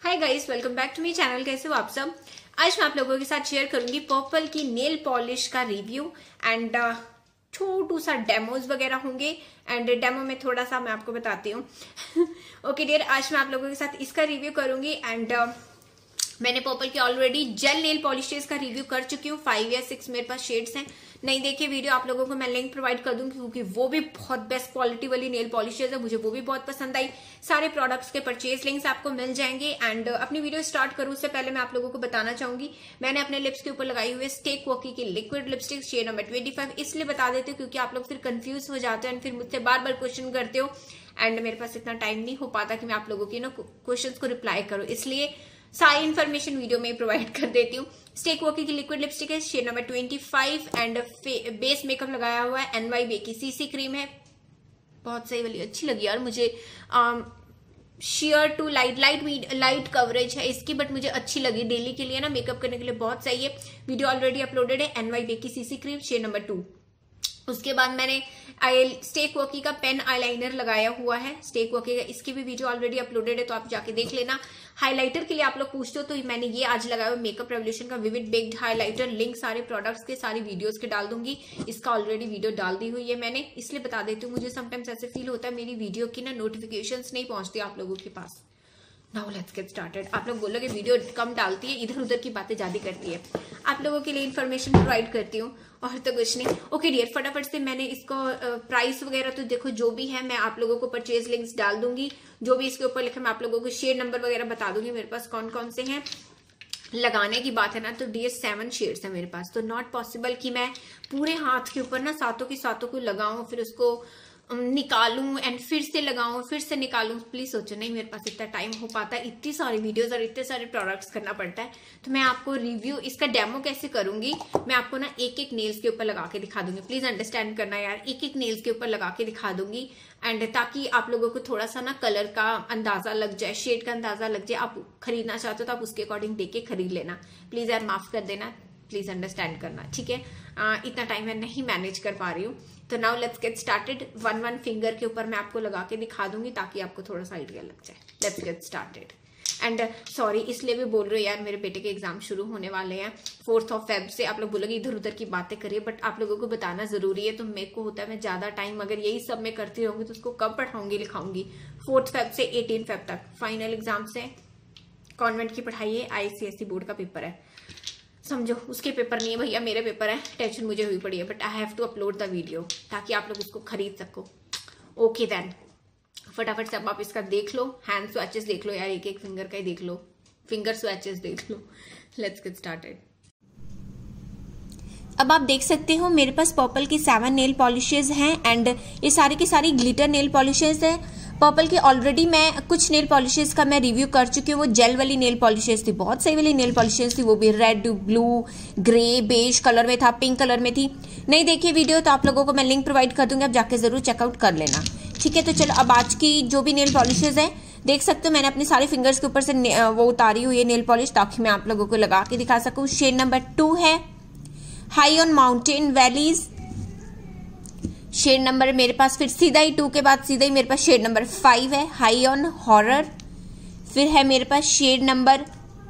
Hi guys, welcome back to my channel. कैसे हो आप सब? आज मैं आप लोगों के साथ शेयर करूंगी पर्पल की नेल पॉलिश का रिव्यू एंड छोटू सा डेमोज वगैरह होंगे। एंड डेमो में थोड़ा सा मैं आपको बताती हूँ। ओके डियर, आज मैं आप लोगों के साथ इसका रिव्यू करूंगी। एंड मैंने पर्पल की ऑलरेडी जेल नेल पॉलिशेस का रिव्यू कर चुकी हूँ। 5 या 6 मेरे पास शेड्स हैं। नहीं देखिए वीडियो, आप लोगों को मैं लिंक प्रोवाइड कर दूंगी क्योंकि वो भी बहुत बेस्ट क्वालिटी वाली नेल पॉलिशेस है। मुझे वो भी बहुत पसंद आई। सारे प्रोडक्ट्स के परचेज लिंक्स आपको मिल जाएंगे। एंड अपनी वीडियो स्टार्ट करूं उससे पहले मैं आप लोगों को बताना चाहूंगी, मैंने अपने लिप्स के ऊपर लगाई हुई स्टेक वॉकी की लिक्विड लिपस्टिक शेड नंबर 25। इसलिए बता देती हूँ क्योंकि आप लोग फिर कंफ्यूज हो जाते हैं, फिर मुझसे बार बार क्वेश्चन करते हो एंड मेरे पास इतना टाइम नहीं हो पाता कि मैं आप लोगों की क्वेश्चन को रिप्लाई करूं, इसलिए सारी इन्फॉर्मेशन वीडियो में प्रोवाइड कर देती हूँ। स्टेक वॉकी की लिक्विड लिपस्टिक है shade number 25 and base makeup लगाया हुआ है NYB की सीसी क्रीम है। बहुत सही वाली, अच्छी लगी यार मुझे। शेयर टू लाइट कवरेज है इसकी, बट मुझे अच्छी लगी। डेली के लिए ना, मेकअप करने के लिए बहुत सही है। वीडियो ऑलरेडी अपलोडेड है। NYB की सीसी क्रीम शेड नंबर 2। उसके बाद मैंने स्टेक वॉकी का पेन आईलाइनर लगाया हुआ है। स्टेक वॉकी का इसकी भी वीडियो ऑलरेडी अपलोडेड है, तो आप जाके देख लेना। हाइलाइटर के लिए आप लोग पूछते हो तो मैंने ये आज लगाया हुआ मेकअप रेवोल्यूशन का विविड बेक्ड हाइलाइटर। लिंक सारे प्रोडक्ट्स के, सारी वीडियोस के डाल दूंगी। इसका ऑलरेडी वीडियो डाल दी हुई है मैंने, इसलिए बता देती हूँ। मुझे समटाइम्स ऐसे फील होता है मेरी वीडियो की ना नोटिफिकेशंस नहीं पहुंचती आप लोगों के पास। Now let's get started. आप लोग बोलोगे वीडियो कम डालती है, इधर उधर की बातें ज्यादा करती है। आप लोगों के लिए इन्फॉर्मेशन प्रोवाइड करती हूँ और तो कुछ नहीं। ओके डियर, फटाफट से मैंने इसको प्राइस वगैरह तो देखो जो भी है मैं आप लोगों को परचेज लिंक्स डाल दूंगी। जो भी इसके ऊपर लिखा मैं आप लोगों को शेड नंबर वगैरह बता दूंगी मेरे पास कौन कौन से हैं। लगाने की बात है ना, तो डियर 7 शेड्स है मेरे पास, तो नॉट पॉसिबल कि मैं पूरे हाथ के ऊपर ना सातों की सातों को लगाऊं, फिर उसको निकालूं एंड फिर से लगाऊं, फिर से निकालूं। प्लीज सोचो, नहीं मेरे पास इतना टाइम हो पाता है, इतनी सारी वीडियोस और इतने सारे प्रोडक्ट्स करना पड़ता है। तो मैं आपको रिव्यू इसका डेमो कैसे करूंगी, मैं आपको ना एक एक नेल्स के ऊपर लगा के दिखा दूंगी। प्लीज अंडरस्टैंड करना यार, एक एक नेल्स के ऊपर लगा के दिखा दूंगी एंड ताकि आप लोगों को थोड़ा सा ना कलर का अंदाजा लग जाए, शेड का अंदाजा लग जाए। आप खरीदना चाहते हो तो आप उसके अकॉर्डिंग देख के खरीद लेना। प्लीज यार माफ कर देना, प्लीज अंडरस्टैंड करना, ठीक है। इतना टाइम मैं नहीं मैनेज कर पा रही हूँ। तो now let's get started. One finger के ऊपर मैं आपको लगा के दिखा दूंगी ताकि आपको थोड़ा सा आइडिया लग जाए। Let's get started. And sorry इसलिए भी बोल रही हूँ यार, मेरे बेटे के एग्जाम शुरू होने वाले हैं 4 फेब से। आप लोग बोलोगे इधर उधर की बातें करिए, बट आप लोगों को बताना जरूरी है। तो मेरे को होता है मैं ज्यादा टाइम अगर यही सब मैं करती रहूंगी तो उसको कब पढ़ाऊंगी लिखाऊंगी। 4 फेब से 18 फेब तक फाइनल एग्जाम से। कॉन्वेंट की पढ़ाई है, ICSE बोर्ड का पेपर है, समझो। उसके पेपर नहीं है भैया, मेरे पेपर है। टेंशन मुझे हुई पड़ी है, but I have to upload the video ताकि आप लोग उसको खरीद सको। ओके देन, फटाफट से अब आप इसका देख लो। हैंड स्वैचेस देख लो यार, एक एक फिंगर का ही देख लो, फिंगर स्वैचेस देख लो। Let's get started. अब आप देख सकते हो मेरे पास पर्पल की 7 नेल पॉलिशेज हैं एंड ये सारी की सारी ग्लिटर नेल पॉलिशेज है। पर्पल की ऑलरेडी मैं कुछ नेल पॉलिशेज का मैं रिव्यू कर चुकी हूँ। वो जेल वाली नेल पॉलिशेज थी, बहुत सही वाली नेल पॉलिशेज थी। वो भी red, blue, grey, beige colour में था, पिंक कलर में थी। नहीं देखिए वीडियो तो आप लोगों को मैं लिंक प्रोवाइड कर दूंगी, आप जाके जरूर चेकआउट कर लेना, ठीक है। तो चलो अब आज की जो भी नेल पॉलिशेज है देख सकते हो, मैंने अपने सारे फिंगर्स के ऊपर से वो उतारी हुई है नेल पॉलिश ताकि मैं आप लोगों को लगा के दिखा सकूँ। शेड नंबर 2 है high on mountain valleys. Shade number मेरे पास फिर सीधा ही 2 के बाद सीधा ही मेरे पास शेड नंबर 5 है हाई ऑन हॉरर। फिर है मेरे पास शेड नंबर,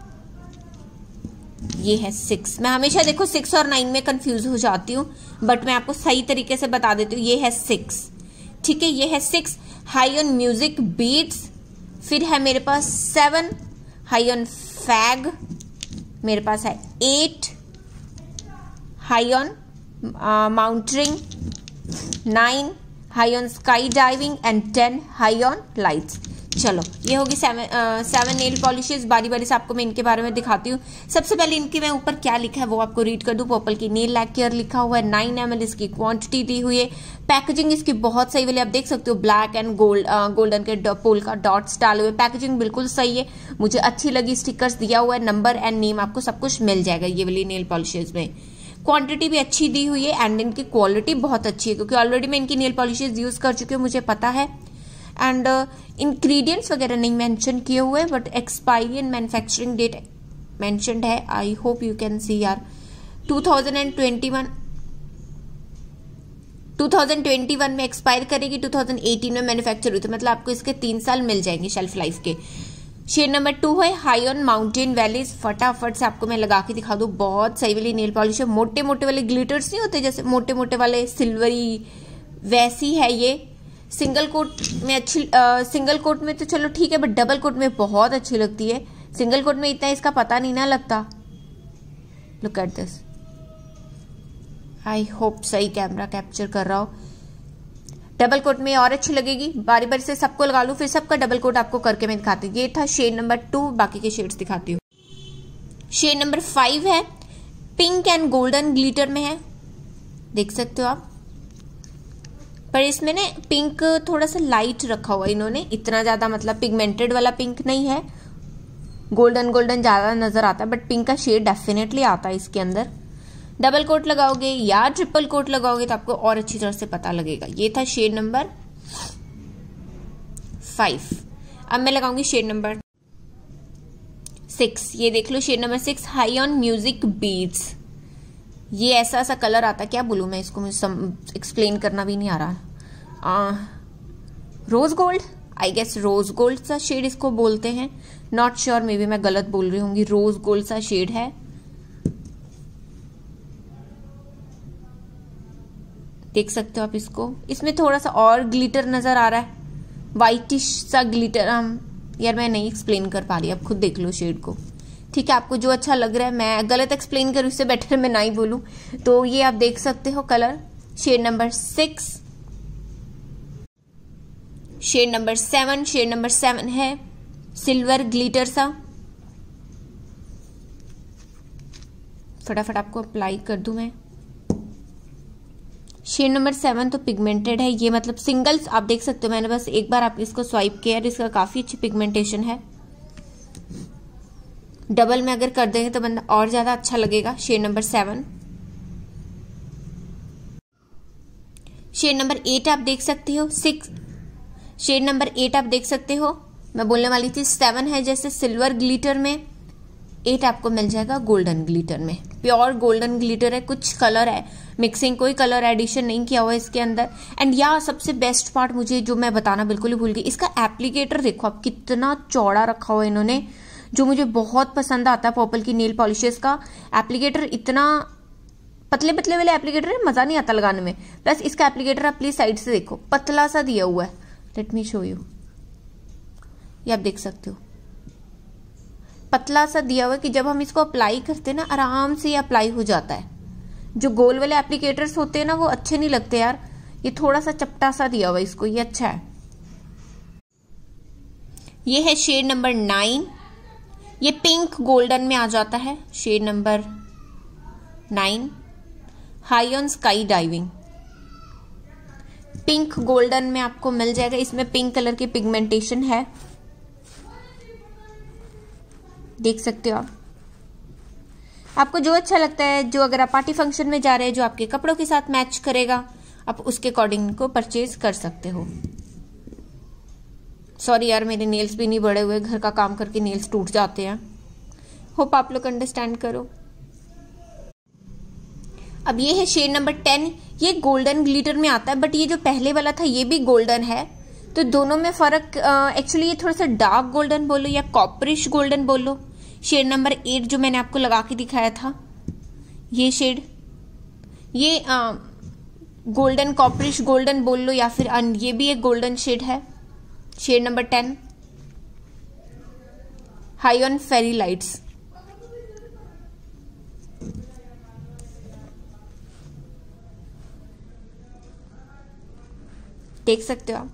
ये है 6। मैं हमेशा देखो 6 और 9 में कंफ्यूज हो जाती हूँ, बट मैं आपको सही तरीके से बता देती हूँ। ये है 6, ठीक है, ये है 6 हाई ऑन म्यूजिक बीट्स। फिर है मेरे पास 7 हाई ऑन फैग। मेरे पास है 8 high on mountaining, 9 high on sky diving and 10 high on lights. चलो ये होगी 7 नेल पॉलिशेज। बारी बारी से आपको मैं इनके बारे में दिखाती हूँ। सबसे पहले इनके मैं ऊपर क्या लिखा है वो आपको रीड कर दूं। पर्पल की नेल लैक केयर लिखा हुआ है, 9 ml इसकी क्वांटिटी दी हुई है। पैकेजिंग इसकी बहुत सही वाली, आप देख सकते हो ब्लैक एंड गोल्डन के पोल का डॉट्स डाले हुए। पैकेजिंग बिल्कुल सही है, मुझे अच्छी लगी। स्टिकर्स दिया हुआ है, नंबर एंड नेम आपको सब कुछ मिल जाएगा ये वाली नेल पॉलिशेज में। क्वांटिटी भी अच्छी दी हुई है एंड इनकी क्वालिटी बहुत अच्छी है क्योंकि ऑलरेडी मैं इनकी नेल पॉलिशेज यूज कर चुकी हूँ, मुझे पता है। एंड इंग्रेडिएंट्स वगैरह नहीं मेंशन किए हुए, but expiry and manufacturing date mentioned है। I hope you can see यार 2021 में एक्सपायर करेगी, 2018 में मैन्युफैक्चर हुई, तो मतलब आपको इसके 3 साल मिल जाएंगे शेल्फ लाइफ के। शेड नंबर 2 है हाई ऑन माउंटेन वैलीज। फटाफट से आपको मैं लगा के दिखा दूं, बहुत सही वाली नेल पॉलिश है। मोटे मोटे वाले ग्लिटर्स नहीं होते जैसे मोटे मोटे वाले सिल्वरी, वैसी है ये। सिंगल कोट में अच्छी, सिंगल कोट में तो चलो ठीक है, बट डबल कोट में बहुत अच्छी लगती है। सिंगल कोट में इतना इसका पता नहीं ना लगता। Look at this, I hope सही कैमरा कैप्चर कर रहा हो। डबल कोट में और अच्छी लगेगी। बारी बारी से सबको लगा लूं, फिर सबका डबल कोट आपको करके मैं दिखाती हूँ। ये था शेड नंबर 2, बाकी के शेड्स दिखाती हूँ। शेड नंबर 5 है, पिंक एंड गोल्डन ग्लिटर में है, देख सकते हो आप। पर इसमें ना पिंक थोड़ा सा लाइट रखा हुआ इन्होंने, इतना ज्यादा मतलब पिगमेंटेड वाला पिंक नहीं है। गोल्डन गोल्डन ज्यादा नजर आता है, बट पिंक का शेड डेफिनेटली आता है इसके अंदर। डबल कोट लगाओगे या ट्रिपल कोट लगाओगे तो आपको और अच्छी तरह से पता लगेगा। ये था शेड नंबर 5। अब मैं लगाऊंगी शेड नंबर 6। ये देख लो shade number 6, high on music beats. ये ऐसा सा कलर आता है, क्या बोलूं मैं इसको, मुझे एक्सप्लेन करना भी नहीं आ रहा। Rose gold, I guess rose gold सा शेड इसको बोलते हैं। नॉट श्योर, मे बी मैं गलत बोल रही होंगी। रोज गोल्ड सा शेड है, देख सकते हो आप इसको। इसमें थोड़ा सा और ग्लिटर नजर आ रहा है, वाइटिश सा ग्लिटर। यार मैं नहीं एक्सप्लेन कर पा रही, आप खुद देख लो शेड को। ठीक है, आपको जो अच्छा लग रहा है, मैं गलत एक्सप्लेन करूँ इससे बेटर मैं ना ही बोलूं। तो ये आप देख सकते हो colour, shade number 6। Shade number 7, shade number 7 है सिल्वर ग्लिटर सा। फटाफट आपको अप्लाई कर दूं मैं। शेड नंबर 7 तो पिगमेंटेड है ये, मतलब सिंगल्स आप देख सकते हो। मैंने बस एक बार आप इसको स्वाइप किया, इसका काफी अच्छी पिगमेंटेशन है। डबल में अगर कर देंगे तो बंदा और ज्यादा अच्छा लगेगा। Shade number 7। शेड नंबर 8 आप देख सकते हो, 6। शेड नंबर 8 आप देख सकते हो, मैं बोलने वाली थी 7 है जैसे सिल्वर ग्लिटर में, 8 आपको मिल जाएगा गोल्डन ग्लिटर में। प्योर गोल्डन ग्लिटर है, कुछ कलर है मिक्सिंग, कोई कलर एडिशन नहीं किया हुआ इसके अंदर। एंड या सबसे बेस्ट पार्ट मुझे जो मैं बताना बिल्कुल ही भूल गई, इसका एप्लीकेटर देखो आप, कितना चौड़ा रखा हुआ है इन्होंने, जो मुझे बहुत पसंद आता है पर्पल की नेल पॉलिशेस का। एप्लीकेटर इतना पतले पतले वाले एप्लीकेटर है, मजा नहीं आता लगाने में। प्लस इसका एप्लीकेटर आप प्लीज साइड से देखो, पतला सा दिया हुआ है। लेट मी शो यू, ये आप देख सकते हो, पतला सा दिया हुआ है कि जब हम इसको अप्लाई करते हैं ना, आराम से ये अप्लाई हो जाता है। जो गोल वाले एप्लीकेटर्स होते हैं ना, वो अच्छे नहीं लगते यार। ये थोड़ा सा चपटा सा दिया हुआ है इसको, ये अच्छा है। ये है शेड नंबर 9, ये पिंक गोल्डन में आ जाता है। Shade number 9, high on sky diving. Pink golden में आपको मिल जाएगा। इसमें पिंक कलर की पिगमेंटेशन है, देख सकते हो आप। आपको जो अच्छा लगता है, जो अगर आप पार्टी फंक्शन में जा रहे हैं, जो आपके कपड़ों के साथ मैच करेगा, आप उसके अकॉर्डिंग को परचेज कर सकते हो। सॉरी यार, मेरे नेल्स भी नहीं बड़े हुए, घर का काम करके नेल्स टूट जाते हैं। होप आप लोग अंडरस्टैंड करो। अब ये है शेड नंबर 10, ये गोल्डन ग्लिटर में आता है, बट ये जो पहले वाला था ये भी गोल्डन है, तो दोनों में फर्क एक्चुअली ये थोड़ा सा डार्क गोल्डन बोलो या कॉपरिश गोल्डन बोलो। शेड नंबर 8 जो मैंने आपको लगा के दिखाया था, ये शेड, ये गोल्डन कॉपरिश गोल्डन बोल लो, या फिर ये भी एक गोल्डन शेड है। Shade number 10, high on fairy lights. देख सकते हो आप,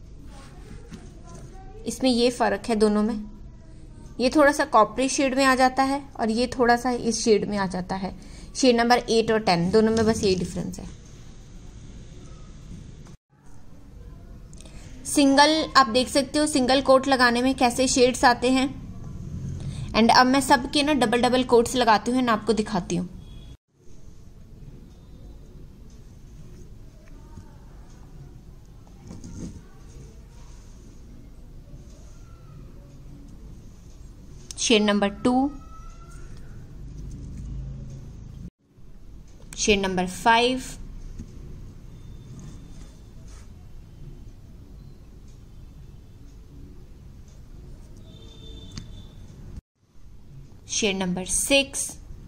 इसमें ये फर्क है दोनों में। ये थोड़ा सा कॉपरी शेड में आ जाता है और ये थोड़ा सा इस शेड में आ जाता है। शेड नंबर 8 और 10 दोनों में बस यही डिफरेंस है। सिंगल आप देख सकते हो, सिंगल कोट लगाने में कैसे शेड्स आते हैं। एंड अब मैं सबके ना डबल डबल कोट्स लगाती हूँ ना, आपको दिखाती हूँ। Shade number 2, shade number 5, shade number 6,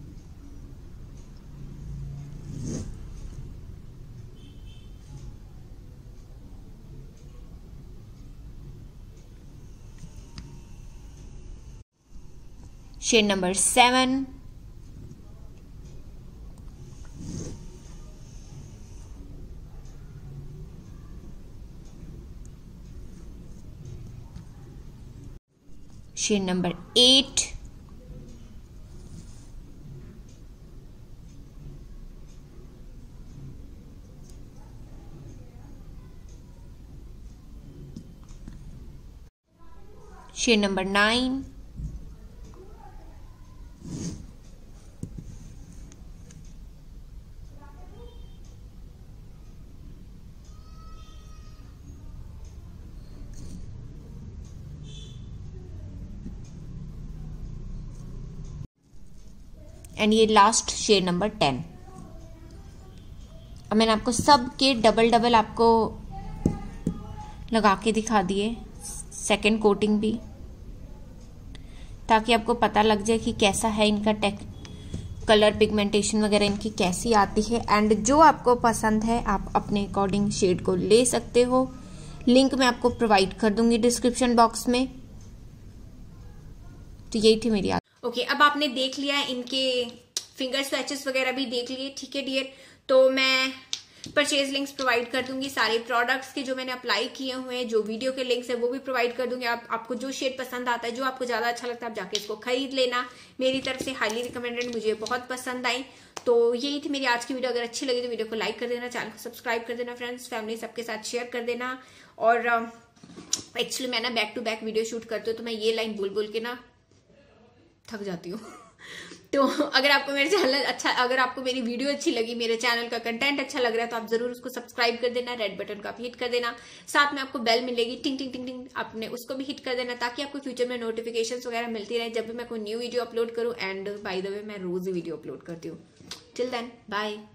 shade number 7, shade number 8, shade number 9, and ये लास्ट शेड नंबर 10। अब मैंने आपको सब के डबल डबल आपको लगा के दिखा दिए, सेकेंड कोटिंग भी, ताकि आपको पता लग जाए कि कैसा है इनका कलर पिगमेंटेशन वगैरह इनकी कैसी आती है। एंड जो आपको पसंद है आप अपने अकॉर्डिंग शेड को ले सकते हो। लिंक मैं आपको प्रोवाइड कर दूंगी डिस्क्रिप्शन बॉक्स में। तो यही थी मेरी ओके, अब आपने देख लिया है, इनके फिंगर स्वैचेस वगैरह भी देख लिए, ठीक है डियर। तो मैं परचेज लिंक्स प्रोवाइड कर दूंगी सारे प्रोडक्ट्स के जो मैंने अप्लाई किए हुए हैं, जो वीडियो के लिंक्स है वो भी प्रोवाइड कर दूंगी। आपको जो शेड पसंद आता है, जो आपको ज्यादा अच्छा लगता है, आप जाके इसको खरीद लेना। मेरी तरफ से हाईली रिकमेंडेड, मुझे बहुत पसंद आई। तो यही थी मेरी आज की वीडियो। अगर अच्छी लगी तो वीडियो को लाइक कर देना, चैनल को सब्सक्राइब कर देना, फ्रेंड्स फैमिली सबके साथ शेयर कर देना। और एक्चुअली मैं ना back to back video shoot करती हूँ, तो मैं ये लाइन बोल बोल के ना थक जाती हूँ। तो अगर आपको मेरे चैनल अच्छा, अगर आपको मेरी वीडियो अच्छी लगी, मेरे चैनल का कंटेंट अच्छा लग रहा है, तो आप जरूर उसको सब्सक्राइब कर देना, रेड बटन को आप हिट कर देना। साथ में आपको बेल मिलेगी, टिंग टिंग टिंग टिंग, आपने उसको भी हिट कर देना, ताकि आपको फ्यूचर में नोटिफिकेशंस वगैरह मिलती रहे जब भी मैं कोई न्यू वीडियो अपलोड करूँ। एंड बाय द वे मैं रोज ही वीडियो अपलोड करती हूँ। Till then bye.